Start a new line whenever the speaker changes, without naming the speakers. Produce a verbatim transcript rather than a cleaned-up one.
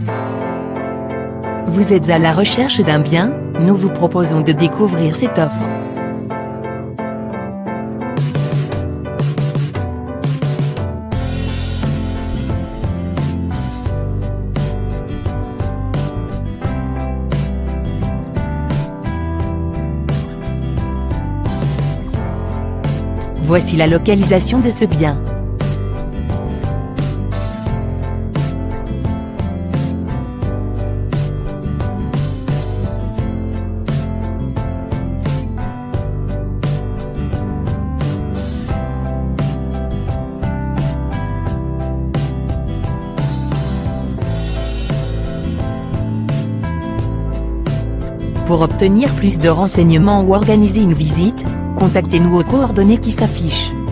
Vous êtes à la recherche d'un bien? Nous vous proposons de découvrir cette offre. Voici la localisation de ce bien. Pour obtenir plus de renseignements ou organiser une visite, contactez-nous aux coordonnées qui s'affichent.